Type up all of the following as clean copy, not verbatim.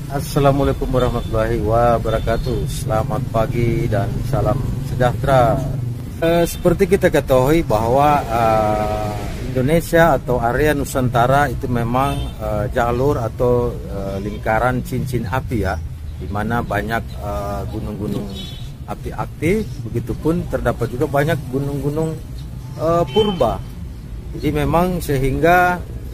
Assalamualaikum warahmatullahi wabarakatuh. Selamat pagi dan salam sejahtera. Seperti kita ketahui bahwa Indonesia atau area Nusantara itu memang jalur atau lingkaran cincin api ya, di mana banyak gunung-gunung api aktif. Begitupun terdapat juga banyak gunung-gunung purba. Jadi memang sehingga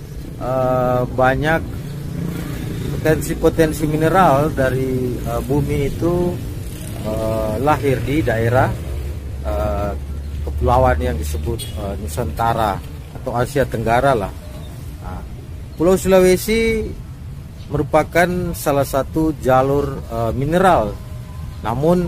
banyak potensi-potensi mineral dari bumi itu lahir di daerah kepulauan yang disebut Nusantara atau Asia Tenggara lah. Nah, Pulau Sulawesi merupakan salah satu jalur mineral, namun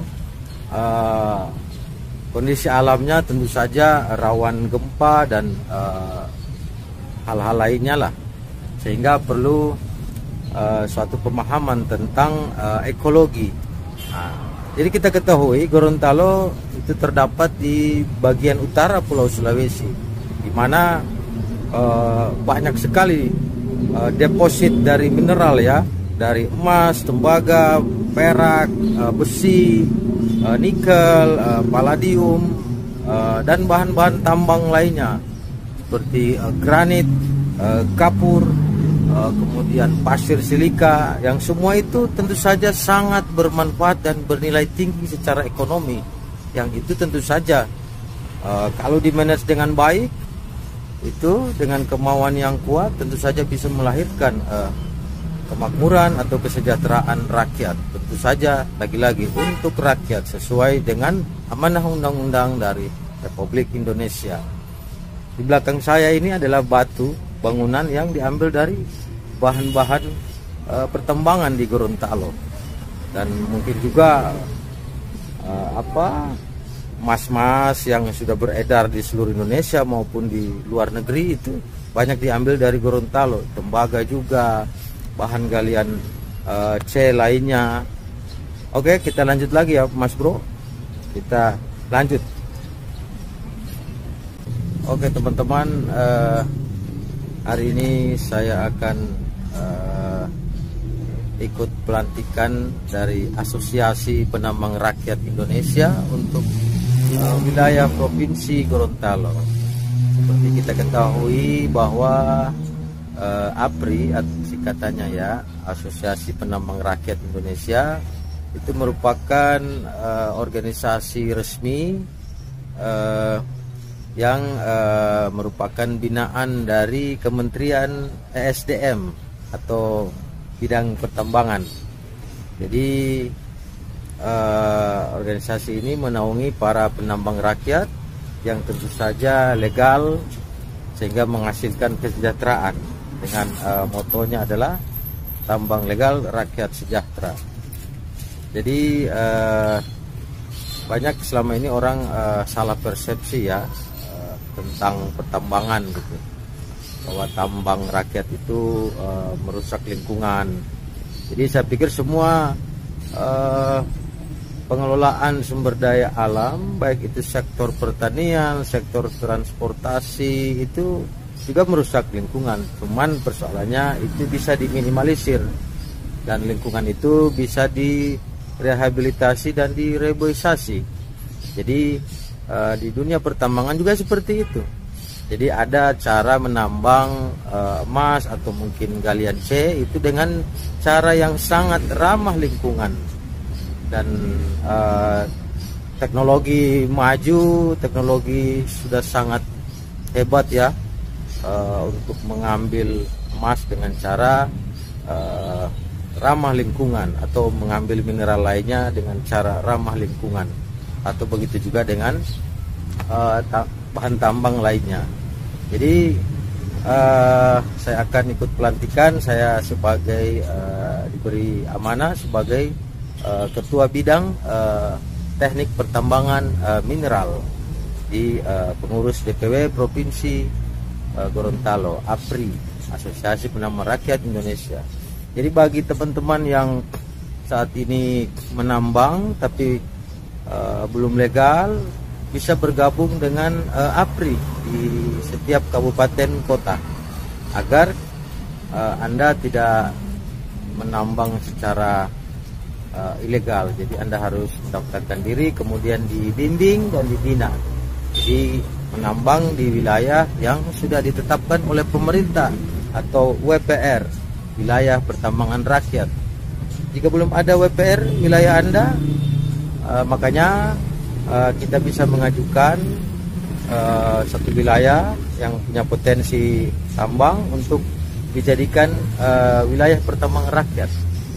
kondisi alamnya tentu saja rawan gempa dan hal-hal lainnya lah, sehingga perlu suatu pemahaman tentang ekologi. Nah, jadi kita ketahui Gorontalo itu terdapat di bagian utara Pulau Sulawesi, di mana banyak sekali deposit dari mineral ya, dari emas, tembaga, perak, besi, nikel, palladium, dan bahan-bahan tambang lainnya seperti granit, kapur, kemudian pasir silika, yang semua itu tentu saja sangat bermanfaat dan bernilai tinggi secara ekonomi, yang itu tentu saja kalau dimanage dengan baik, itu dengan kemauan yang kuat tentu saja bisa melahirkan kemakmuran atau kesejahteraan rakyat, tentu saja lagi-lagi untuk rakyat sesuai dengan amanah undang-undang dari Republik Indonesia. Di belakang saya ini adalah batu bangunan yang diambil dari bahan-bahan pertambangan di Gorontalo, dan mungkin juga emas-emas yang sudah beredar di seluruh Indonesia maupun di luar negeri itu banyak diambil dari Gorontalo. Tembaga juga, bahan galian C lainnya. Oke, kita lanjut lagi ya Mas Bro, kita lanjut. Oke teman-teman, hari ini saya akan ikut pelantikan dari Asosiasi Penambang Rakyat Indonesia untuk wilayah Provinsi Gorontalo. Seperti kita ketahui bahwa APRI, singkatannya ya, Asosiasi Penambang Rakyat Indonesia, itu merupakan organisasi resmi yang merupakan binaan dari Kementerian ESDM atau bidang pertambangan. Jadi organisasi ini menaungi para penambang rakyat yang tentu saja legal, sehingga menghasilkan kesejahteraan dengan motonya adalah tambang legal rakyat sejahtera. Jadi banyak selama ini orang salah persepsi ya tentang pertambangan gitu, bahwa tambang rakyat itu merusak lingkungan. Jadi saya pikir semua pengelolaan sumber daya alam, baik itu sektor pertanian, sektor transportasi, itu juga merusak lingkungan. Cuman persoalannya itu bisa diminimalisir, dan lingkungan itu bisa direhabilitasi dan direboisasi. Jadi di dunia pertambangan juga seperti itu. Jadi ada cara menambang emas atau mungkin galian C itu dengan cara yang sangat ramah lingkungan, dan teknologi maju, teknologi sudah sangat hebat ya untuk mengambil emas dengan cara ramah lingkungan, atau mengambil mineral lainnya dengan cara ramah lingkungan, atau begitu juga dengan bahan tambang lainnya. Jadi saya akan ikut pelantikan. Saya sebagai diberi amanah sebagai ketua bidang teknik pertambangan mineral di pengurus DPW Provinsi Gorontalo, APRI, Asosiasi Penambang Rakyat Indonesia. Jadi bagi teman-teman yang saat ini menambang tapi belum legal, bisa bergabung dengan APRI di setiap kabupaten kota, agar Anda tidak menambang secara ilegal. Jadi Anda harus mendaftarkan diri, kemudian dibimbing dan dibina. Jadi menambang di wilayah yang sudah ditetapkan oleh pemerintah atau WPR, wilayah pertambangan rakyat. Jika belum ada WPR wilayah Anda, makanya kita bisa mengajukan satu wilayah yang punya potensi tambang untuk dijadikan wilayah pertambangan rakyat.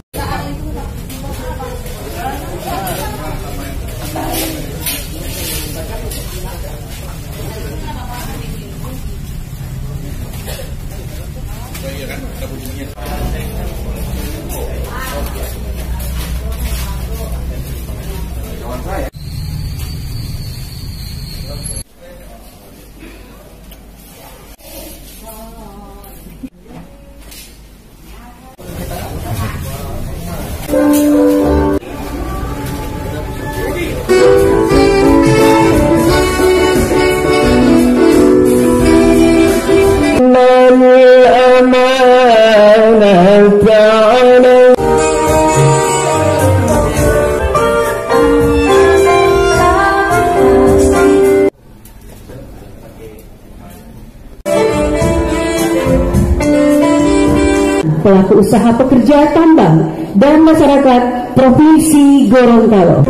Pelaku usaha pekerja tambang dan masyarakat Provinsi Gorontalo.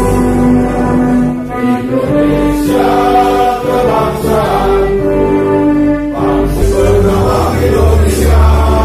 Indonesia kebangsaan, bangsa bernama Indonesia,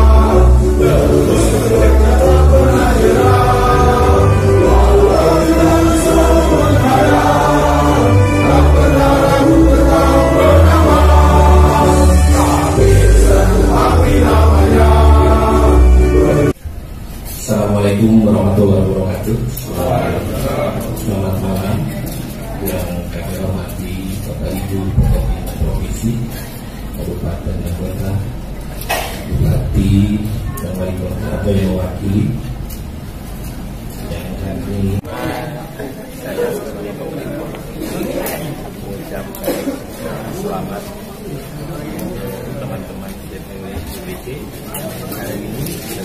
Assalamualaikum warahmatullahi wabarakatuh. Selamat malam yang kami hormati Bapak Ibu pimpinan provinsi, kabupaten dan kota, bupati dan wali kota atau yang mewakili. Yang kami saya sebagai pemerintah mengucapkan selamat teman-teman JPWT hari ini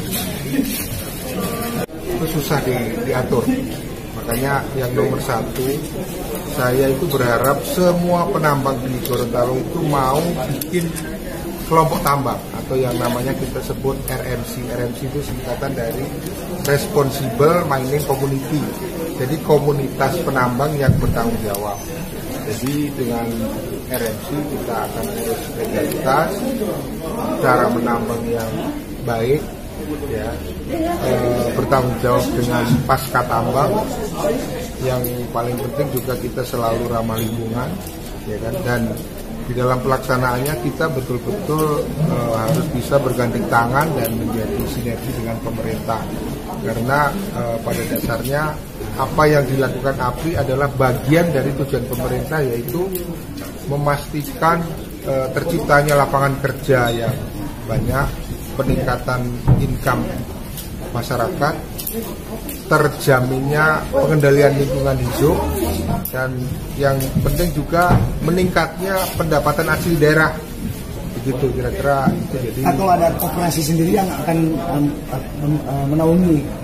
itu susah diatur. Makanya yang nomor satu, saya itu berharap semua penambang di Gorontalo itu mau bikin kelompok tambang atau yang namanya kita sebut RMC. RMC itu singkatan dari Responsible Mining Community. Jadi komunitas penambang yang bertanggung jawab. Jadi dengan RMC kita akan urus legalitas, cara menambang yang baik, ya, bertanggung jawab dengan pasca tambang. Yang paling penting juga kita selalu ramah lingkungan, ya kan, dan di dalam pelaksanaannya kita betul-betul harus bisa bergandeng tangan dan menjadi sinergi dengan pemerintah, karena pada dasarnya apa yang dilakukan APRI adalah bagian dari tujuan pemerintah, yaitu memastikan terciptanya lapangan kerja yang banyak, peningkatan income masyarakat, terjaminnya pengendalian lingkungan hidup, dan yang penting juga meningkatnya pendapatan asli daerah. Begitu kira-kira itu. Jadi atau ada operasi sendiri yang akan menaungi